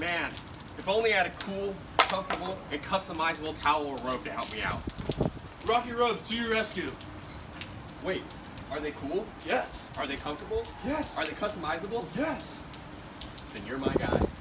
Man, if only I had a cool, comfortable, and customizable towel or robe to help me out. Rocky Roads, to your rescue. Wait, are they cool? Yes. Are they comfortable? Yes. Are they customizable? Yes. Then you're my guy.